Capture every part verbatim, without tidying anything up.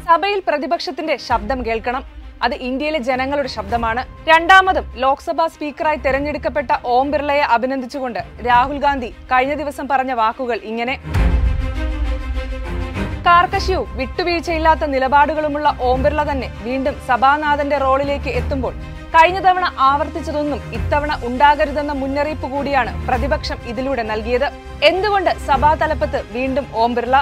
സഭയിൽ പ്രതിപക്ഷത്തിന്റെ ശബ്ദം കേൾക്കണം. അത് ഇന്ത്യയിലെ ജനങ്ങളുടെ ശബ്ദമാണ്. രണ്ടാമതും ലോക്സഭാ സ്പീക്കറായി തെരഞ്ഞെടുക്കപ്പെട്ട ഓം ബിർളയെ അഭിനന്ദിച്ചുകൊണ്ട് രാഹുൽ ഗാന്ധി കഴിഞ്ഞ ദിവസം പറഞ്ഞ വാക്കുകൾ ഇങ്ങനെ: കാർക്കശ്യവും വിട്ടുവീഴ്ചയില്ലാത്ത നിലപാടുകളുമുള്ള ഓം ബിർള തന്നെ വീണ്ടും സഭാനാഥന്റെ റോളിലേക്ക് എത്തുമ്പോൾ കഴിഞ്ഞ തവണ ആവർത്തിച്ചതൊന്നും ഇത്തവണ ഉണ്ടാകരുതെന്ന മുന്നറിയിപ്പ് കൂടിയാണ് പ്രതിപക്ഷം ഇതിലൂടെ നൽകിയത്. എന്തുകൊണ്ട് സഭാ തലപ്പത്ത് വീണ്ടും Om Birla?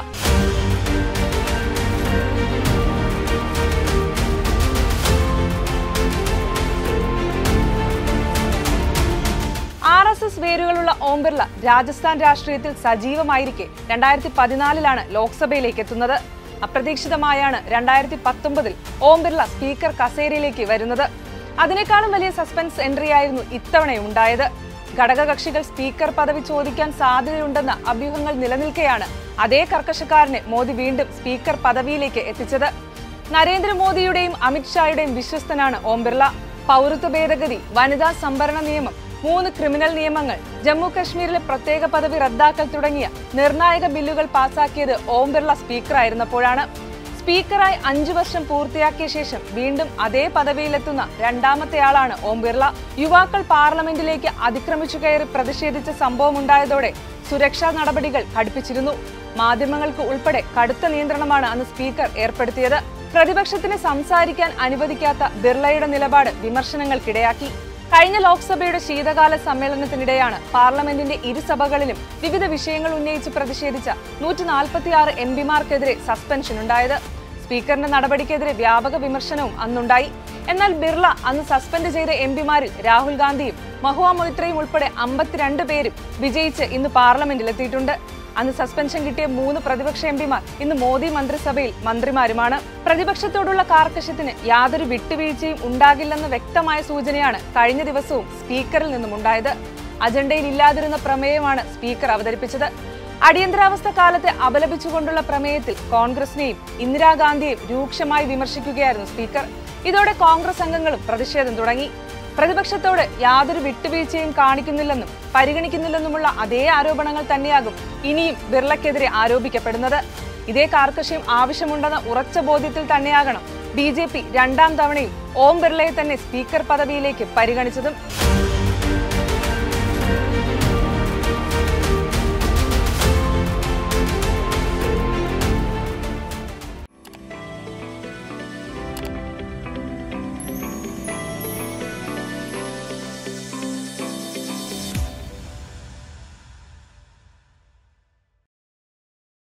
R S S വേരുകളുള്ള ഓം ബിർള രാജസ്ഥാൻ രാഷ്ട്രീയത്തിൽ സജീവമായിരിക്കെ രണ്ടായിരത്തി പതിനാലിലാണ് ലോക്സഭയിലേക്ക് എത്തുന്നത്. അപ്രതീക്ഷിതമായാണ് രണ്ടായിരത്തി പത്തൊമ്പതിൽ ഓം ബിർള സ്പീക്കർ കസേരയിലേക്ക് വരുന്നത്. അതിനേക്കാളും വലിയ സസ്പെൻസ് എൻട്രിയായിരുന്നു ഇത്തവണയും ഉണ്ടായത്. ഘടകകക്ഷികൾ സ്പീക്കർ പദവി ചോദിക്കാൻ സാധ്യതയുണ്ടെന്ന അഭ്യൂഹങ്ങൾ നിലനിൽക്കെയാണ് അതേ കർക്കശക്കാരനെ മോദി വീണ്ടും സ്പീക്കർ പദവിയിലേക്ക് എത്തിച്ചത്. നരേന്ദ്രമോദിയുടെയും അമിത്ഷായുടെയും വിശ്വസ്തനാണ് ഓം ബിർള. പൗരത്വ ഭേദഗതി, വനിതാ സംവരണ നിയമം, മൂന്ന് ക്രിമിനൽ നിയമങ്ങൾ, ജമ്മു കശ്മീരിലെ പ്രത്യേക പദവി റദ്ദാക്കൽ തുടങ്ങിയ നിർണായക ബില്ലുകൾ പാസാക്കിയത് ഓം ബിർള സ്പീക്കറായിരുന്നപ്പോഴാണ്. സ്പീക്കറായി അഞ്ചു വർഷം പൂർത്തിയാക്കിയ ശേഷം വീണ്ടും അതേ പദവിയിലെത്തുന്ന രണ്ടാമത്തെയാളാണ് ഓം ബിർള. യുവാക്കൾ പാർലമെന്റിലേക്ക് അതിക്രമിച്ചു കയറി പ്രതിഷേധിച്ച സംഭവമുണ്ടായതോടെ സുരക്ഷാ നടപടികൾ കടുപ്പിച്ചിരുന്നു. മാധ്യമങ്ങൾക്ക് ഉൾപ്പെടെ കടുത്ത നിയന്ത്രണമാണ് അന്ന് സ്പീക്കർ ഏർപ്പെടുത്തിയത്. പ്രതിപക്ഷത്തിന് സംസാരിക്കാൻ അനുവദിക്കാത്ത ബിർളയുടെ നിലപാട് വിമർശനങ്ങൾക്കിടയാക്കി. കഴിഞ്ഞ ലോക്സഭയുടെ ശീതകാല സമ്മേളനത്തിനിടെയാണ് പാർലമെന്റിന്റെ ഇരുസഭകളിലും വിവിധ വിഷയങ്ങൾ ഉന്നയിച്ച് പ്രതിഷേധിച്ച നൂറ്റി നാൽപ്പത്തി ആറ് എം പിമാർക്കെതിരെ സസ്പെൻഷൻ ഉണ്ടായത്. സ്പീക്കറിന്റെ നടപടിക്കെതിരെ വ്യാപക വിമർശനവും അന്നുണ്ടായി. എന്നാൽ ബിർള അന്ന് സസ്പെൻഡ് ചെയ്ത എം പിമാരിൽ രാഹുൽ ഗാന്ധിയും മഹുവ മൊയ്ത്രയും ഉൾപ്പെടെ അമ്പത്തിരണ്ട് പേരും വിജയിച്ച് ഇന്ന് പാർലമെന്റിലെത്തിയിട്ടുണ്ട്. അന്ന് സസ്പെൻഷൻ കിട്ടിയ മൂന്ന് പ്രതിപക്ഷ എം പിമാർ ഇന്ന് മോദി മന്ത്രിസഭയിൽ മന്ത്രിമാരുമാണ്. പ്രതിപക്ഷത്തോടുള്ള കാർക്കശ്യത്തിന് യാതൊരു വിട്ടുവീഴ്ചയും ഉണ്ടാകില്ലെന്ന വ്യക്തമായ സൂചനയാണ് കഴിഞ്ഞ ദിവസവും സ്പീക്കറിൽ നിന്നും ഉണ്ടായത്. അജണ്ടയിൽ ഇല്ലാതിരുന്ന പ്രമേയമാണ് സ്പീക്കർ അവതരിപ്പിച്ചത്. അടിയന്തരാവസ്ഥ കാലത്തെ അപലപിച്ചുകൊണ്ടുള്ള പ്രമേയത്തിൽ കോൺഗ്രസിനെയും ഇന്ദിരാഗാന്ധിയെയും രൂക്ഷമായി വിമർശിക്കുകയായിരുന്നു സ്പീക്കർ. ഇതോടെ കോൺഗ്രസ് അംഗങ്ങളും പ്രതിഷേധം തുടങ്ങി. പ്രതിപക്ഷത്തോട് യാതൊരു വിട്ടുവീഴ്ചയും കാണിക്കുന്നില്ലെന്നും പരിഗണിക്കുന്നില്ലെന്നുമുള്ള അതേ ആരോപണങ്ങൾ തന്നെയാകും ഇനിയും ബിർളയ്ക്കെതിരെ ആരോപിക്കപ്പെടുന്നത്. ഇതേ കാർക്കശ്യം ആവശ്യമുണ്ടെന്ന ഉറച്ച ബോധ്യത്തിൽ തന്നെയാകണം ബി ജെ പി രണ്ടാം തവണയും ഓം ബിർളയെ തന്നെ സ്പീക്കർ പദവിയിലേക്ക് പരിഗണിച്ചതും.